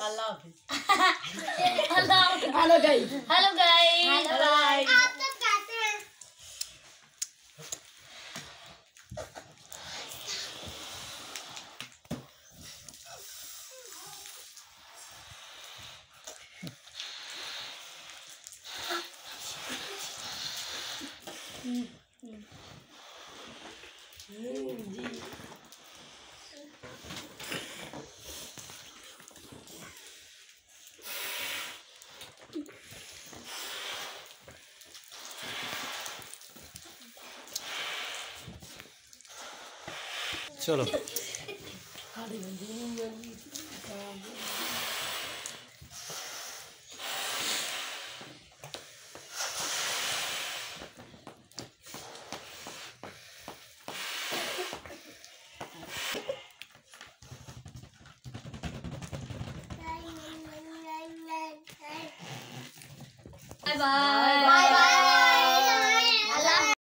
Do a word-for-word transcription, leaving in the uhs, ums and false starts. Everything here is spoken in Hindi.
अल्लाह हाफिज। Hello guys. Hello guys. Hello guys. आप तो कहते हैं चलो बाय बाय।